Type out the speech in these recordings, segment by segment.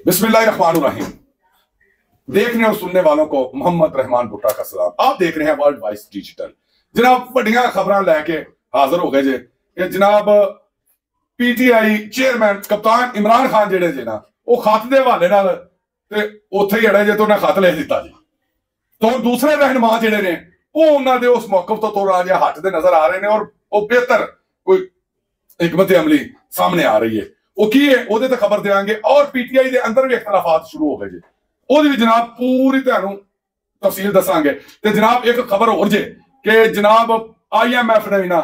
बिस्मिल्लाहिर्रहमानिर्रहीम। देखने और सुनने वालों को मोहम्मद रहमान भुट्टा का सलाम। आप देख रहे हैं वर्ल्ड वाइज डिजिटल। जनाब वड्डियां खबरां लैके हाजिर हो गए जे कि जनाब पीटीआई चेयरमैन कप्तान इमरान खान जेड़े जे ना वो खत दे हवाले नाल ते उत्थे ही अड़े जे तो उन्हें खत लिख दिता जी। तो दूसरे रहनुमा जेड़े ने वो उन्होंने उस मौकफ तो थोड़ा जिहा हटदे नजर आ रहे हैं और वो बेहतर कोई हिकमत अमली सामने आ रही है। वो की है ਉਹਦੇ ਤੇ खबर देंगे। और पीटीआई के अंदर भी इख्तलाफात शुरू हो गए जी। ਉਹਦੀ भी जनाब पूरी ਤੁਹਾਨੂੰ तफसील दसांगे। ते जनाब एक खबर और जे कि जनाब IMF ने भी ना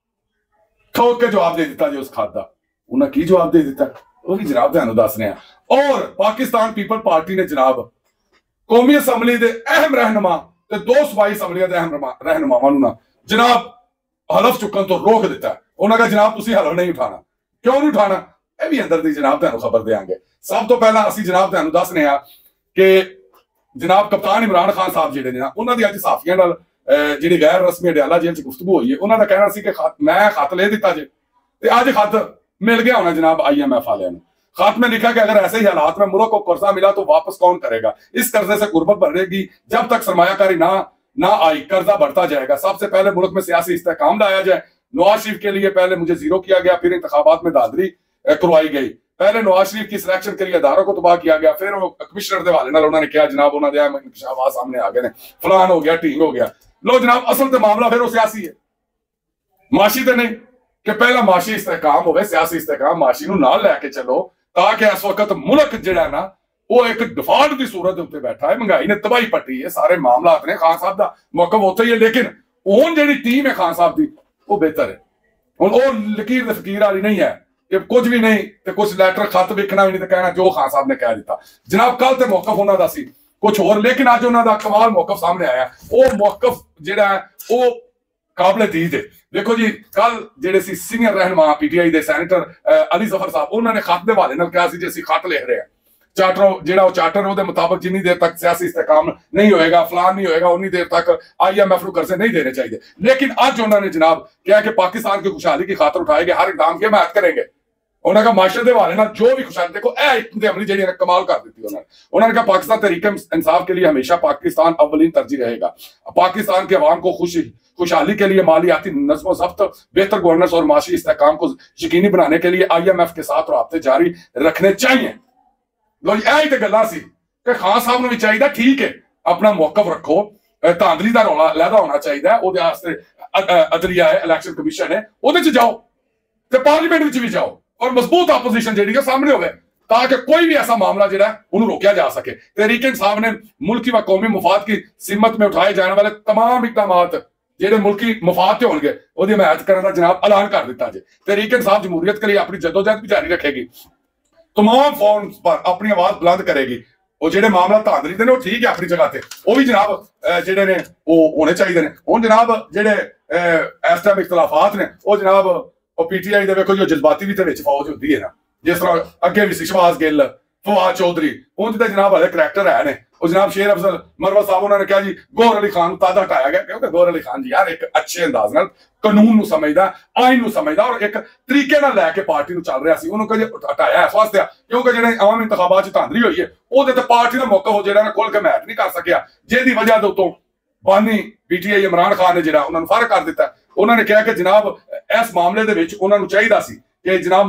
ठोक के जवाब दे दिता जी उस खाद का। उन्हें की जवाब दे दिता वो भी जनाब ਤੁਹਾਨੂੰ दस रहे हैं। और पाकिस्तान पीपल पार्टी ने जनाब कौमी असैम्बली के अहम रहनुमा ते दो सूबाई असैम्बलियां के अहम रहनुमावां नूं ना जनाब हलफ चुकन तो रोक दिता। उन्होंने कहा जनाब तुसीं हलफ नहीं उठाना। क्यों नहीं उठाना यह भी अंदर दी जनाब तुहानूं खबर देंगे। सब तो पहला असीं जनाब तुहानूं दस रहे हैं कि जनाब कप्तान इमरान खान साहब जिहड़े ने उन्हां दी अज साफियां नाल जिहड़ी गैर रस्मी अडियाला जेल च गुफ्तगू हुई है। उन्हां दा कहना सी कि मैं खत ले दिता जे ते अज खत मिल गया होना जनाब IMF वालियां नूं। खत में लिखा कि अगर ऐसे ही हालात में मुल्क को कर्जा मिला तो वापस कौन करेगा। इस कर्जे से गुर्बत बढ़ेगी जब तक सरमायाकारी ना आई कर्जा बढ़ता जाएगा। सबसे पहले मुल्क में सियासी इस्तेहकाम लाया जाए। नवाज शरीफ के लिए पहले मुझे जीरो किया गया, फिर इंतखाबात में दादरी करवाई गई। पहले नवाज शरीफ की सिलेक्शन के लिए अदारों को तबाह किया गया, फिर वो कमिश्नर के हवाले नाल उन्होंने कहा जनाब उन्होंने इंकशाफात सामने आ गए ने फलान हो गया टीम हो गया। लो जनाब असल तो मामला फिर वो सियासी है माशी तो नहीं कि पहला माशी इस्तेहकाम हो सियासी इस्तेहकाम माशी नूं नाल लैके चलो ताकि इस वक्त मुल्क जिहड़ा ना वो एक डिफॉल्ट की सूरत उत्ते बैठा है। महंगाई ने तबाही पट्टी है, सारे मामला ने खान साहब का मौकफ उत्थे ही है। लेकिन हुण जिहड़ी टीम है खान साहब की वो बेहतर है। हुण वो लकीर फकीर वाली नहीं है कि कुछ भी नहीं तो कुछ लैटर खत लिखना भी नहीं तो कहना जो खान साहब ने कह दिता। जनाब कल तो मौकफ उन्हों का सी कुछ होर, लेकिन अज उन्होंने कमाल मौकफ सामने आया। वो मौकफ जिहड़ा है वो काबिल दीद है। देखो जी कल जिहड़े सी सीनियर रहनुमा पीटीआई के सैनेटर अली जफर साहब उन्होंने खत के हवाले नाल कहा सी जे असीं खत लिख रहे हैं चार्टर जिहड़ा चार्टर उहदे मुताबिक जिन्नी देर तक सियासी इस्तेहकाम नहीं होएगा फलान नहीं होएगा उन्नी देर तक IMF को कर्जे नहीं देने चाहिए। लेकिन अज उन्होंने जनाब कहा कि पाकिस्तान की खुशहाली की खातर उठाए गए हर इकदाम की हिमायत करेंगे। उन्होंने कहा माशरे के हवाले नाल जो भी खुशहाली देखो हिकमत अमली जी कमाल कर दी। उन्होंने कहा पाकिस्तान तहरीक इंसाफ के लिए हमेशा पाकिस्तान अव्वलीन तरजीह रहेगा। पाकिस्तान के अवाम को खुशहाली के लिए मालियाती नज़्म ज़ब्त बेहतर गवर्नेंस और माशी इस्तेहकाम को यकीनी बनाने के लिए IMF के साथ राब्ते जारी रखने चाहिए। लो यही तो गल्लां सी कि खान साहब नूं भी चाहिए ठीक है अपना मौकफ रखो। धांधली का रौला लैदा होना चाहिए। उहदे वास्ते अदलिया है इलैक्शन कमीशन है उहदे च जाओ ते पार्लीमेंट विच भी जाओ और मजबूत अपोजिशन जिहड़ी सामने होवे ताकि कोई भी ऐसा मामला जिहड़ा उन्हें रोकया जा सके। तहरीक इंसाफ ने मुल्की व कौमी मुफाद की सिमत में उठाए जाने वाले तमाम इकदामात जिहड़े मुल्की मुफाद ते होणगे उहदी हिमायत करने का जनाब ऐलान कर दिता जे। तहरीक इंसाफ जमहूरियत के लिए अपनी जदोजहद भी जारी रखेगी, तमाम फॉर्म पर अपनी आवाज बुलंद करेगी। और जेडे मामला धांधली दे ने ठीक है अपनी जगह ते वो भी जनाब जेडे ने वो होने चाहिए ने। हुण जनाब जेडे इस टाइम इख्तलाफात ने वो जनाब पीटीआई दे वेखो जो जज्बाती भी ते विच फौज हुंदी है ना जिस तरह अगे भी शहबाज गिल फवाद चौधरी उंज ते जनाब हले करैक्टर है ने। और जनाब शेर अफजल मरवत साहब उन्होंने कहा जी गौहर अली खान तादा हटाया गया क्योंकि गौहर अली खान जी यार एक अच्छे अंदाज नाल कानून नूं समझदा आइन नूं समझदा और एक तरीके नाल लैके पार्टी नूं चल रहा सी। उन्होंने कहा हटाया इस वास्ते क्योंकि जिहड़े आम इंतखाबात च धांधली होई है उहदे ते पार्टी दा मौका हो जिहड़ा ना खुल के मैच नहीं कर सकिया जिहदी वजह दे उत्तों बानी पीटीआई इमरान खान ने जिहड़ा उन्होंने फर्क कर दिता। उन्होंने कहा कि जनाब इस मामले दे विच उन्हां नूं चाहीदा सी कि जनाब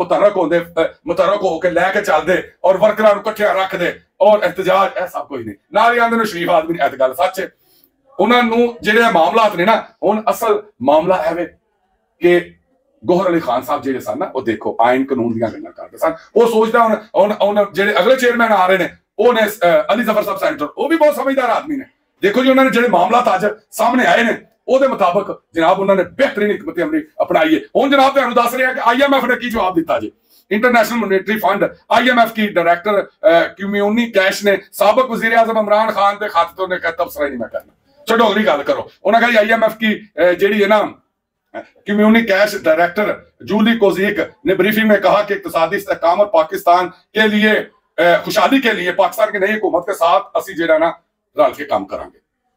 मुतरक होकर लैके चलते और वर्करां नूं इकट्ठे रख दे और एहतजाज ऐ सब कुछ नहीं नाल ही आंदे ने शरीफ आदमी ने गल सच है। उन्होंने जिहड़े मामलात ने ना हुण असल मामला है कि गौहर अली खान साहब जिहड़े सन ना वो देखो आइन कानून दीयां गल्लां करदे सन। वो सोचदा हुण जिहड़े अगले चेयरमैन आ रहे ने वो ने अली जफर साहब सेंटर वो भी बहुत समझदार आदमी ने। देखो जी उन्होंने जिहड़े मामलात अज सामने आए ने ਉਹਦੇ ਮੁਤਾਬਕ जनाब उन्होंने बेहतरीन हिकमत अमली अपनाई है। हुण जनाब तुहानूं दस रहे हैं कि IMF ने की जवाब दिता जी। इंटरनेशनल मॉनेटरी फंड IMF की डायरेक्टर क्यूम्यूनी कैश ने साबिक वजीर आजम इमरान खान के खाते तो ने कहा तबसरा नहीं मैं करना चलो अगली गल करो। उन्होंने कहा IMF की जिहड़ी है ना communications director Julie Kozack ने ब्रीफिंग में कहा कि इक्तिसादी इस्तेहकाम और पाकिस्तान के लिए खुशहाली के लिए पाकिस्तान की नई हुकूमत के साथ असी जिहड़ा ना रल के काम करांगे।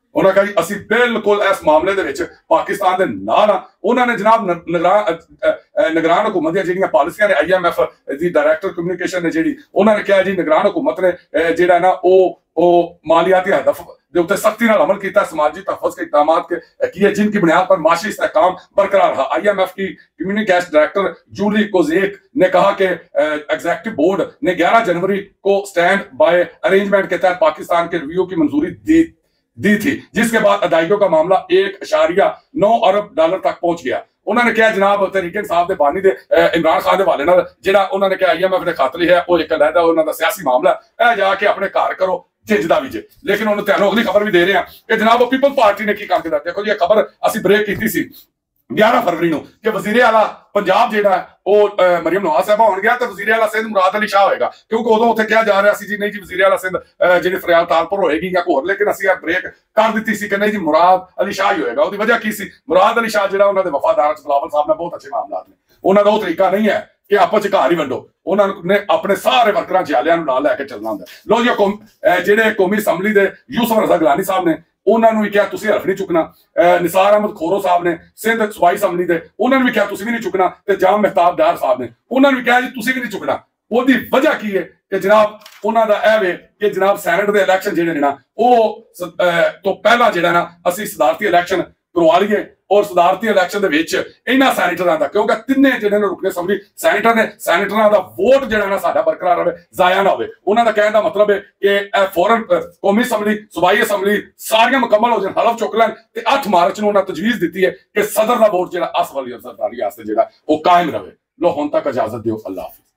उन्होंने कहा जी असी बिल्कुल इस मामले दे विच पाकिस्तान दे नाल हां। उन्होंने जनाब निगरान हुकूमत दी जिहड़ियां पॉलिसियां ने IMF दी डायरैक्टर कम्युनिकेशन ने जिहड़ी उन्होंने कहा जी निगरान हुकूमत ने जिहड़ा ना ओ मालियाती हदफ दे उत्ते सख्ती नाल अमल किया, समाजी तहफ़्फ़ुज़ के इक़दामात किए जिनकी बुनियाद पर माशी इस्तेहकाम बरकरार रहा। IMF की कम्युनिकेशन डायरेक्टर जूली कोजेक ने कहा कि एग्जीक्यूटिव बोर्ड ने 11 जनवरी को स्टैंड बाय अरेंजमेंट के तहत पाकिस्तान के रिव्यू की मंजूरी दी थी, जिसके बाद अदायगियों का मामला $1.9 अरब तक पहुंच गया। उन्होंने कहा जनाब तहरीक इंसाफ के बानी दे इमरान खान के हवाले नाल जिहड़ा उन्होंने कहा IMF ने खत लिखा वो एक अलहदा उन्होंने सियासी मामला है, जाके अपने घर करो जिंदा भी जे। लेकिन उन्होंने तुहानूं अगली खबर भी दे रहे हैं कि जनाब पीपल्स पार्टी ने की काम किया। देखो जी खबर असी ब्रेक की सी 11 फरवरी ਨੂੰ कि वजीर आला पंजाब ਜਿਹੜਾ ਉਹ ਮਰੀਮ ਨਵਾਜ਼ ਸਾਹਿਬਾ ਹੋਣ ਗਿਆ ਤੇ ਵਜ਼ੀਰ ਆਲਾ ਸਿੰਧ ਮੁਰਾਦ ਅਲੀ ਸ਼ਾਹ ਹੋਏਗਾ, ਕਿਉਂਕਿ ਉਦੋਂ ਉੱਥੇ ਕਿਹਾ ਜਾ ਰਿਹਾ ਸੀ ਜੀ ਨਹੀਂ ਜੀ ਵਜ਼ੀਰ ਆਲਾ ਸਿੰਧ ਜਿਹੜੀ ਫਰਿਆਦ ਤਾਲਪੁਰ ਹੋਏਗੀ ਜਾਂ ਹੋਰ, ਲੇਕਿਨ ਅਸੀਂ ਇਹ ਬ੍ਰੇਕ ਕਰ ਦਿੱਤੀ ਸੀ ਕਿ ਨਹੀਂ ਜੀ ਮੁਰਾਦ ਅਲੀ ਸ਼ਾਹ ਹੀ ਹੋਏਗਾ। ਉਹਦੀ ਵਜ੍ਹਾ ਕੀ ਸੀ? ਮੁਰਾਦ ਅਲੀ ਸ਼ਾਹ ਜਿਹੜਾ ਉਹਨਾਂ ਦੇ ਵਫਾਦਾਰ ਬਿਲਾਵਲ ਸਾਹਿਬ ਨਾਲ ਬਹੁਤ ਅੱਛੇ ਮਾਮਲਾਤ ਨੇ, ਉਹਨਾਂ ਦਾ ਉਹ ਤਰੀਕਾ ਨਹੀਂ ਹੈ ਕਿ ਆਪਸ ਚ ਘਰ ਹੀ ਵੰਡੋ, ਉਹਨਾਂ ਨੇ ਆਪਣੇ ਸਾਰੇ ਵਰਕਰਾਂ ਜਿਆਲਿਆਂ ਨੂੰ ਨਾਲ ਲੈ ਕੇ ਚੱਲਣਾ ਹੁੰਦਾ। ਲੋ ਜੀ ਜਿਹੜੇ ਕੌਮੀ ਅਸੈਂਬਲੀ ਦੇ ਯੂਸਫ ਰਜ਼ਾ ਗਿਲਾਨੀ ਸਾਹਿਬ ਨੇ उन्होंने भी कहा तुसीं हल्फ नहीं चुकना। निसार अहमद खोरो साहब ने सिंध सूबाई असैंबली दे उन्होंने भी कहा तुसीं भी नहीं चुकना, ते जाम मेहताब डार साहब ने उन्होंने भी कहा जी तुसीं भी नहीं चुकना। ਉਹਦੀ वजह की है कि जनाब ਉਹਨਾਂ ਦਾ ਇਹ ਵੇ कि जनाब सैनेट ਦੇ इलैक्शन ਜਿਹੜੇ ਨੇ ਨਾ ਉਹ ਤੋਂ ਪਹਿਲਾਂ ਜਿਹੜਾ ਨਾ ਅਸੀਂ ਸਦਾਰਤੀ ਇਲੈਕਸ਼ਨ ਕਰਵਾ ਲਈਏ और सदारती इलैक्शन ਦੇ ਵਿੱਚ ਇਹਨਾਂ ਸੈਨੇਟਰਾਂ ਦਾ, ਕਿਉਂਕਿ ਤਿੰਨੇ ਜਿਹੜੇ ਨੇ ਰੁਕਨੇ ਅਸੈਂਬਲੀ ਸੈਨੇਟਰ ਨੇ, ਸੈਨੇਟਰਾਂ ਦਾ ਵੋਟ ਜਿਹੜਾ ਨਾ ਸਾਡਾ ਬਰਕਰਾਰ ਰਹੇ, ਜ਼ਾਇਆ ਨਾ ਹੋਵੇ। ਉਹਨਾਂ ਦਾ ਕਹਿਣ ਦਾ ਮਤਲਬ ਹੈ ਕਿ ਇਹ ਫੌਰਨ ਕੌਮੀ ਅਸੈਂਬਲੀ ਸੂਬਾਈ ਅਸੈਂਬਲੀ ਸਾਰੀਆਂ ਮੁਕੰਮਲ ਹੋ ਜਾਣ, ਹਲਫ ਚੁੱਕ ਲੈਣ ਤੇ 8 ਮਾਰਚ ਨੂੰ ਉਹਨਾਂ ਤਜਵੀਜ਼ ਦਿੱਤੀ ਹੈ ਕਿ ਸਦਰ ਦਾ ਵੋਟ ਜਿਹੜਾ ਅਸਫ ਅਲੀ ਜ਼ਰਦਾਰੀ ਵਾਸਤੇ ਜਿਹੜਾ ਉਹ ਕਾਇਮ ਰਹੇ। ਲੋ ਹੁਣ ਤੱਕ ਇਜਾਜ਼ਤ ਦਿਓ, ਅੱਲਾਹ ਹਾਫਿਜ਼।